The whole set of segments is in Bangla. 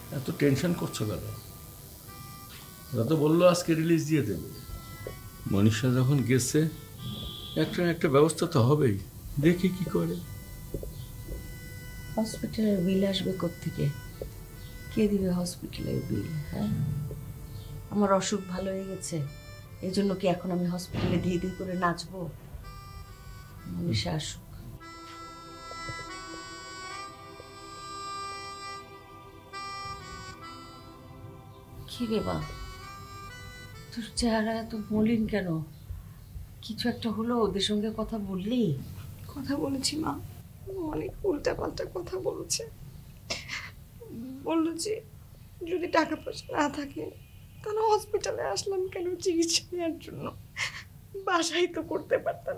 এত টেনশন করছো কেন? ওরা তো বললো আজকে রিলিজ দিয়ে দেবে। মনীষা যখন গেছে একটা না একটা ব্যবস্থা তো হবেই, দেখি কি করে। হসপিটালের বিল আসবে কোত্থেকে? কে দিবে হসপিটালের বিল? হ্যাঁ, আমার অসুখ ভালো হয়ে গেছে, এই জন্য কি এখন আমি হসপিটালে ধীরে ধীরে করে নাচবো? মনীষা আসুক। কি রে মা, তোর চেহারা এত মলিন কেন? কিছু একটা হলো? ওদের সঙ্গে কথা বললি? কথা বলেছি মা, অনেক উল্টাপাল্টা কথা বলেছে। বললো যে যদি টাকা পয়সা না থাকে তাহলে হসপিটালে আসলাম কেন চিকিৎসা নেওয়ার জন্য, বাসায় তো করতে পারতাম।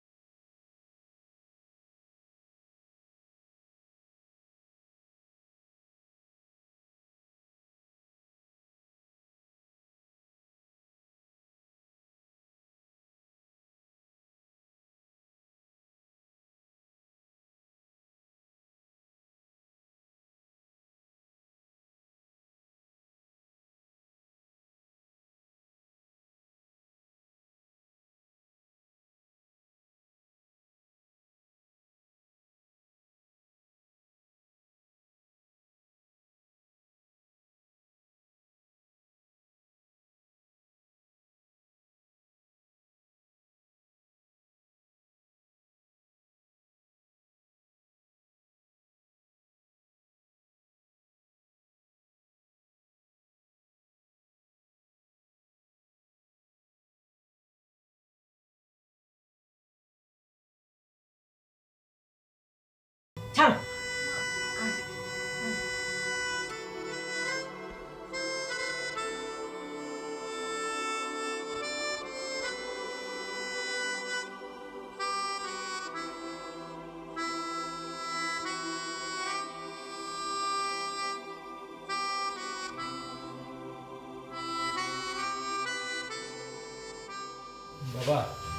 ছাড়। বাবা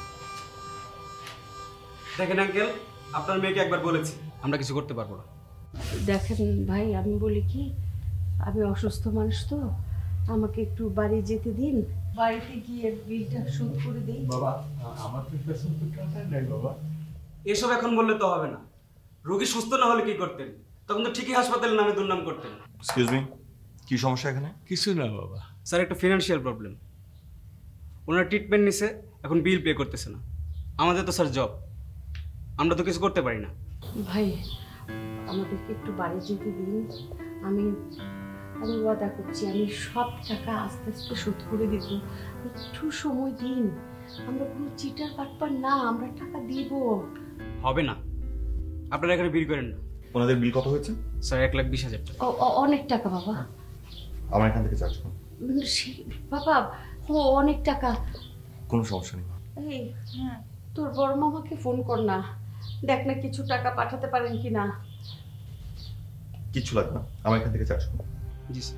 দেখেন আঙ্কেল, আপনার মেয়েকে একবার বলেছি আমরা কিছু করতে পারবো না। দেখেন ভাই, আমি বলি কি, আমি অসুস্থ মানুষ তো, আমাকে একটু বাড়ি যেতে দিন, বাড়িতে গিয়ে বিলটা শোধ করে দিই। বাবা আমার তো পেছন তো টাকা নাই বাবা। এসব এখন বললে তো হবে না। রোগী সুস্থ না হলে কি করতেন? তখন তো ঠিকই হাসপাতালে নামে দুর্নাম করতেন। এক্সকিউজ মি, কি সমস্যা এখানে? কিছু না বাবা। স্যার, একটা ফিনান্সিয়াল প্রবলেম। ওনার ট্রিটমেন্ট নিছে, এখন বিল পে করতেছে না। আমাদের তো স্যার জব, আমরা তো কিছু করতে পারি না। ভাই আমাদেরকে একটু বাড়ি যেতে দিন, আমি আমি ওয়াদা করছি আমি সব টাকা আস্তে আস্তে শোধ করে দেব। একটু সময় দিন, আমরা কোনো চিটার বাটপার না, আমরা টাকা দিব। হবে না, আপনারা এখানে বিল করেন না। ওনাদের বিল কত হয়েছে? স্যার 1,20,000 টাকা। অনেক টাকা বাবা। আমার এখান থেকে চার্জ করুন। বাবা অনেক টাকা। কোনো সমস্যা নেই। এই তোর বড় মামাকে ফোন কর না, দেখ না কিছু টাকা পাঠাতে পারেন কি না। কিচ্ছু লাগবে না, আমার এখান থেকে চার্জ করুন। জি স্যার।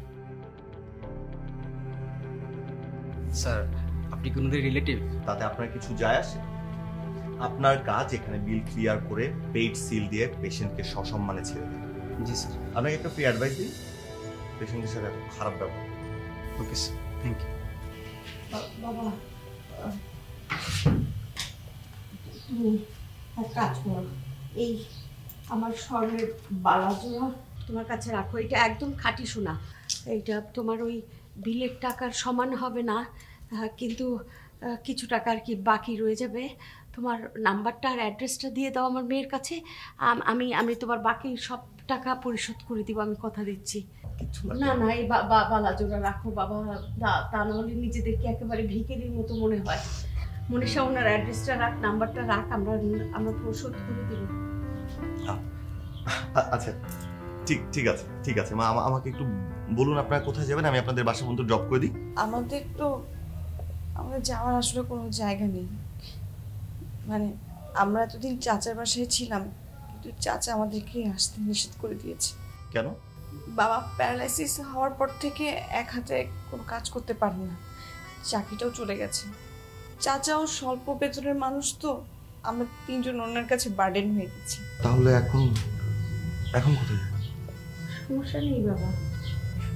স্যার আপনি কি ওনাদের রিলেটিভ? তাতে আপনার কিছু যায় আসে? আপনার কাজ এখানে বিল ক্লিয়ার করে পেইড সিল দিয়ে পেশেন্টকে সসম্মানে ছেড়ে দিন। জি স্যার। আপনাকে একটা ফ্রি অ্যাডভাইস দিই, পেশেন্টের সাথে এত খারাপ ব্যবহার। Okay sir, thank you. বাবা তুমি এক কাজ করো, এই আমার স্বর্ণের বালাজোড়া তোমার কাছে রাখো, এটা একদম খাঁটি সোনা। এইটা তোমার ওই বিলের টাকার সমান হবে না, কিন্তু কিছু টাকা আর কি বাকি রয়ে যাবে। তোমার নাম্বারটা আর অ্যাড্রেসটা দিয়ে দাও আমার মেয়ের কাছে, আমি আমি তোমার বাকি সব টাকা পরিশোধ করে দিব, আমি কথা দিচ্ছি। না না, এই বালাজোড়া রাখো বাবা, তা নাহলে নিজেদেরকে একেবারে ভিখারির মতো মনে হয়। মনীষা ওনার অ্যাড্রেসটা রাখ, নাম্বারটা রাখ, আমরা আমরা পরিশোধ করে দিব। আচ্ছা ঠিক আছে ঠিক আছে মা, আমাকে একটু বলুন আপনারা কোথায় যাবেন, আমি আপনাদের বাসা পর্যন্ত ড্রপ করে দিই। আমাদের যাওয়ার আসলে কোনো জায়গা নেই, মানে আমরা এতদিন চাচার বাসায় ছিলাম, কিন্তু চাচা আমাদেরকে আসতে নিষেধ করে দিয়েছে। কেন? বাবা প্যারালাইসিস হওয়ার পর থেকে এক হাতে কোনো কাজ করতে পারে না, চাকরিটাও চলে গেছে। চাচাও স্বল্প বেতনের মানুষ, তো আমরা তিনজন ওনার কাছে বার্ডেন হয়ে গেছি। তাহলে এখন কোথায় যাবেন? সমস্যা নেই বাবা,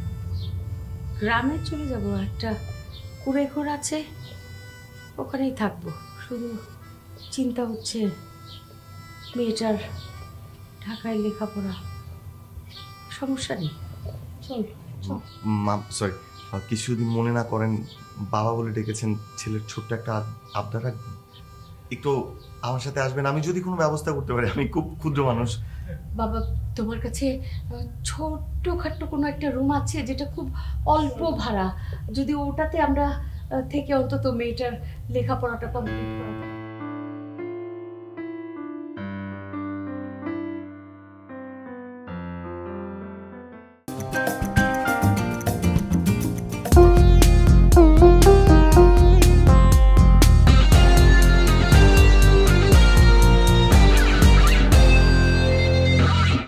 গ্রামে চলে যাব, একটা কুঁড়ে ঘর আছে, ওখানেই থাকবো। শুধু চিন্তা হচ্ছে মেয়েটার ঢাকায় লেখাপড়া। সমস্যা নেই, চল চল। মা সরি, কিছু যদি মনে না করেন, বাবা বলে ডেকেছেন, ছেলের ছোট্ট একটা আবদার রাখবেন। একটু আমার সাথে আসবেন, আমি যদি কোনো ব্যবস্থা করতে পারি। আমি খুব ক্ষুদ্র মানুষ। বাবা, তোমার কাছে ছোট্টখাট্ট কোনো একটা রুম আছে যেটা খুব অল্প ভাড়া, যদি ওটাতে আমরা থেকে অন্তত মেয়েটার লেখাপড়াটা কমপ্লিট করা যায়।